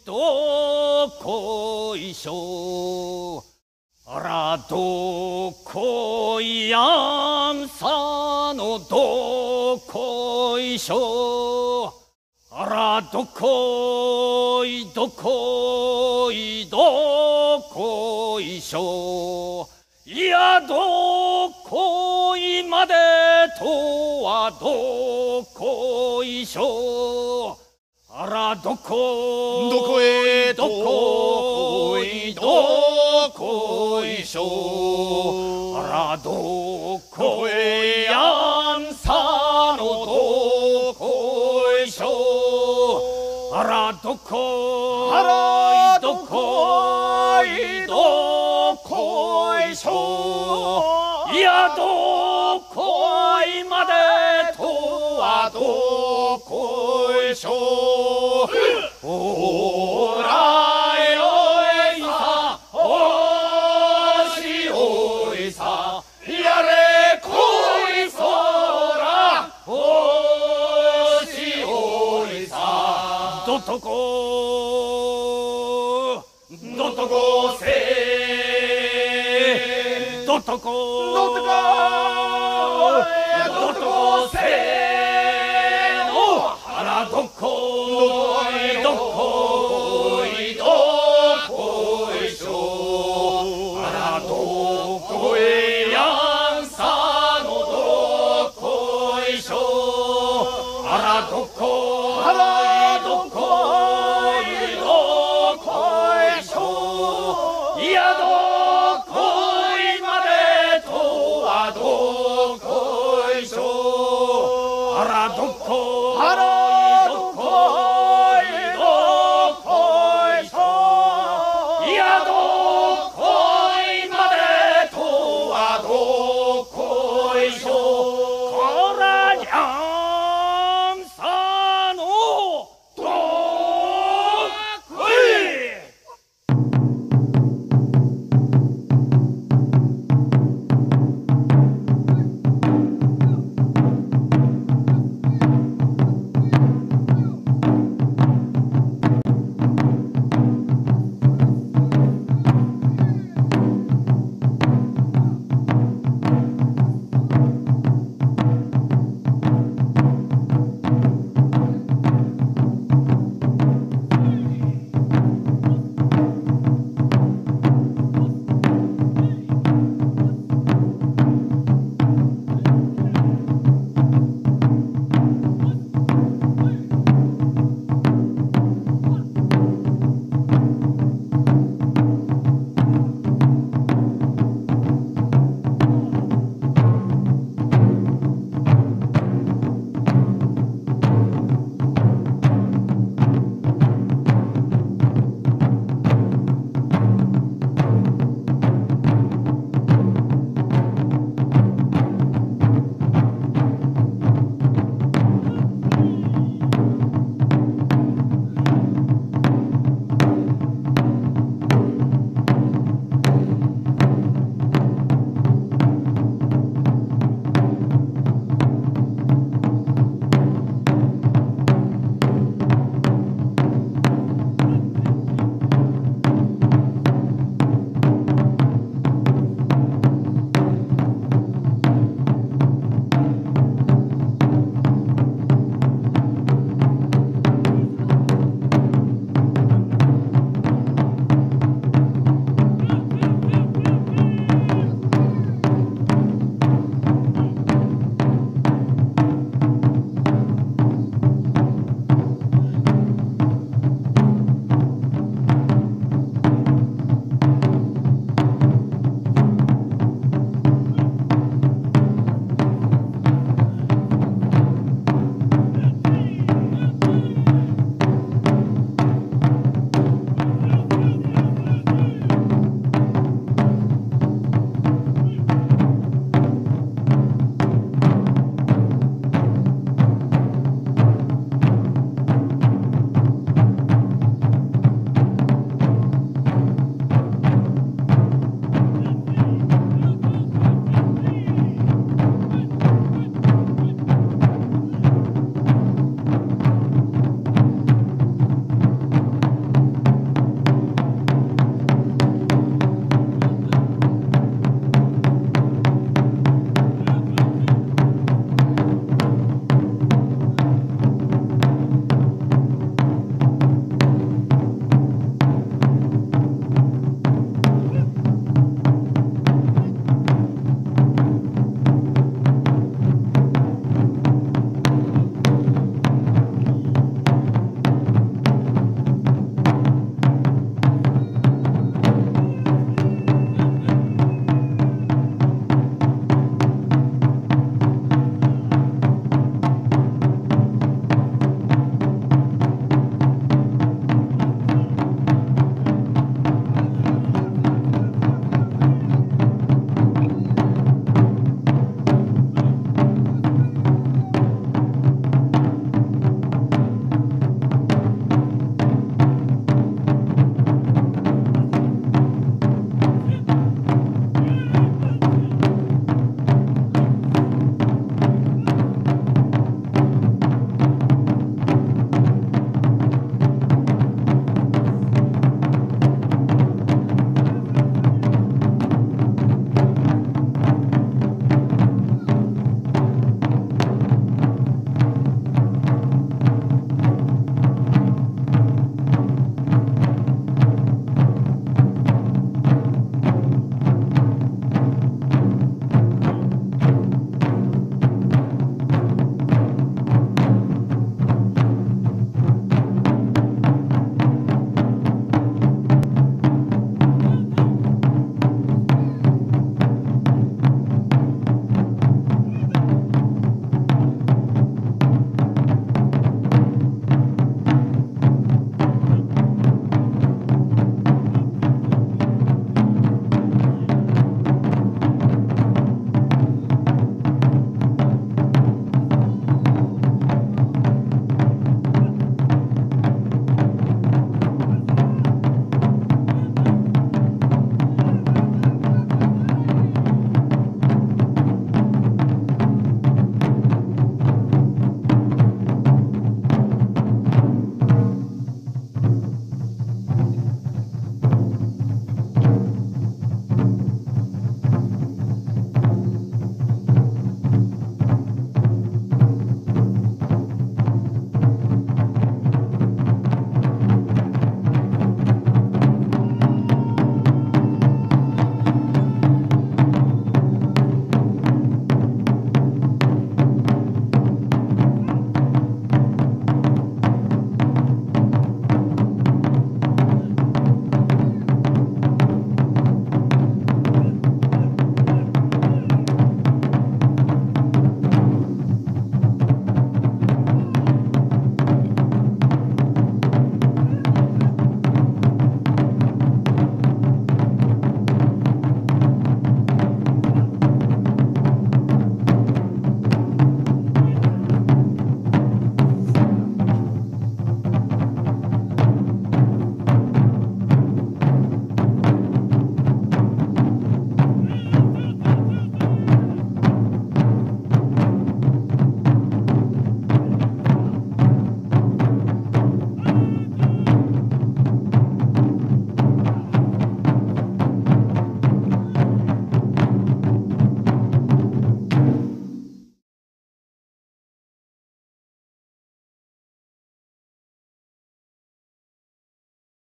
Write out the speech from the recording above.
どこいしょ。あらどこいやんさのどこいしょ。あらどこいどこいどこいしょ。いやどこいまでとはどこいしょ。あらどこどこへどこいどこいしょ。あらどこへやんさのどこいしょ。あらどこいどこいどこいしょ。いやどこいまでとはどこいしょ。おらよいさおしおいさやれこいそらおしおいさどとこどとこせどとこどとこどとこせのあらどこいどこいどこいしょ。あらどこへやんさのどこいしょ。あらどこいどこいどこいしょ。いやどこいまでとはどこいしょ。あらどこ